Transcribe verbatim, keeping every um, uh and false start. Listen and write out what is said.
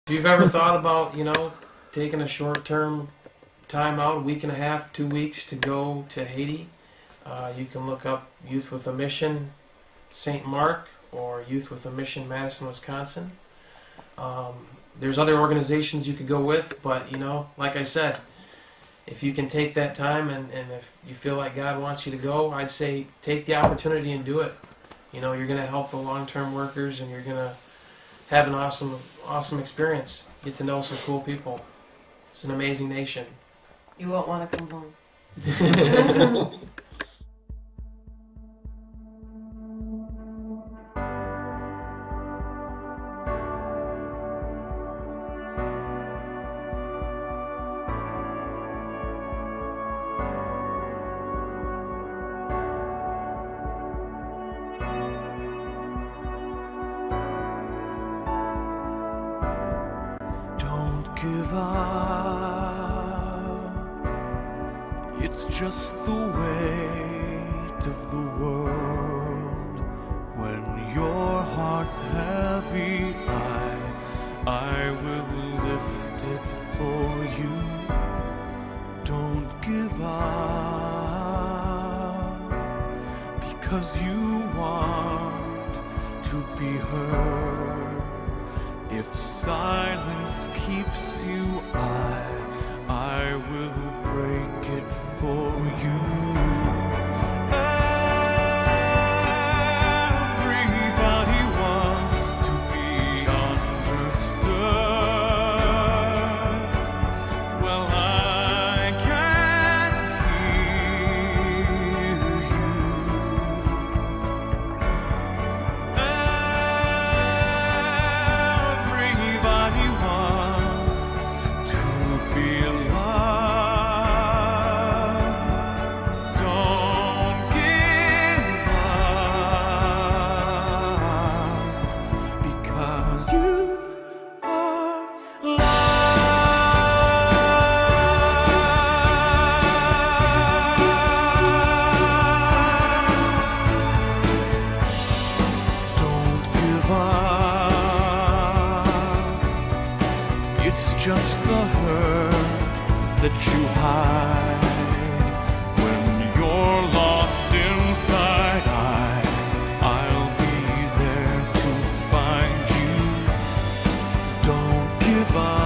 If you've ever thought about, you know, taking a short-term time out, a week and a half, two weeks to go to Haiti, uh, you can look up Youth with a Mission Saint Mark or Youth with a Mission Madison, Wisconsin. Um, there's other organizations you could go with, but, you know, like I said, if you can take that time and, and if you feel like God wants you to go, I'd say take the opportunity and do it. You know, you're going to help the long-term workers and you're going to have an awesome, awesome experience. Get to know some cool people. It's an amazing nation. You won't want to come home. Give up. It's just the weight of the world. When your heart's heavy, I, I will lift it for you. Don't give up, because you want to be heard. If silence keeps you, I, I will break it for you. Everybody wants to be understood. Well, I can hear you. Everybody wants to be loved. Don't give up, because you are loved. Don't give up. It's just the hurt that you hide. When you're lost inside, I, I'll be there to find you. Don't give up.